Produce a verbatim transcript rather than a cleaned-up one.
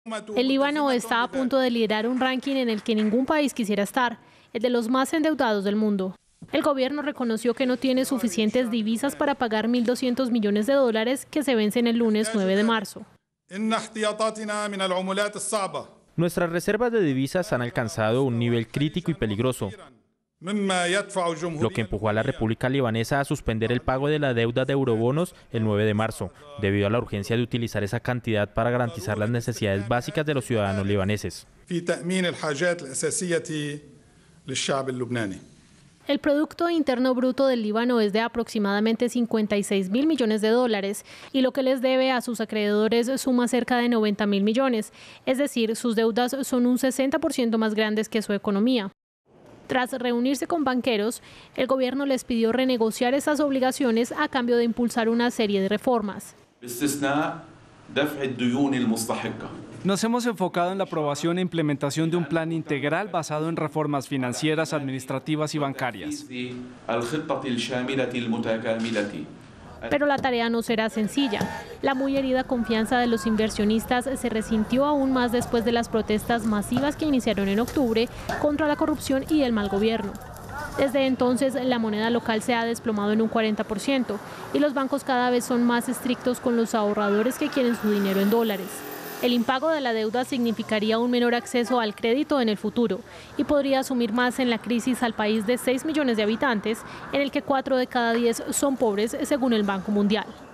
El Líbano está a punto de liderar un ranking en el que ningún país quisiera estar, el de los más endeudados del mundo. El gobierno reconoció que no tiene suficientes divisas para pagar mil doscientos millones de dólares que se vencen el lunes nueve de marzo. Nuestras reservas de divisas han alcanzado un nivel crítico y peligroso, lo que empujó a la República Libanesa a suspender el pago de la deuda de eurobonos el nueve de marzo, debido a la urgencia de utilizar esa cantidad para garantizar las necesidades básicas de los ciudadanos libaneses. El Producto Interno Bruto del Líbano es de aproximadamente cincuenta y seis mil millones de dólares y lo que les debe a sus acreedores suma cerca de noventa mil millones, es decir, sus deudas son un sesenta por ciento más grandes que su economía. Tras reunirse con banqueros, el gobierno les pidió renegociar esas obligaciones a cambio de impulsar una serie de reformas. Nos hemos enfocado en la aprobación e implementación de un plan integral basado en reformas financieras, administrativas y bancarias. Pero la tarea no será sencilla. La muy herida confianza de los inversionistas se resintió aún más después de las protestas masivas que iniciaron en octubre contra la corrupción y el mal gobierno. Desde entonces, la moneda local se ha desplomado en un cuarenta por ciento y los bancos cada vez son más estrictos con los ahorradores que quieren su dinero en dólares. El impago de la deuda significaría un menor acceso al crédito en el futuro y podría sumir más en la crisis al país de seis millones de habitantes, en el que cuatro de cada diez son pobres según el Banco Mundial.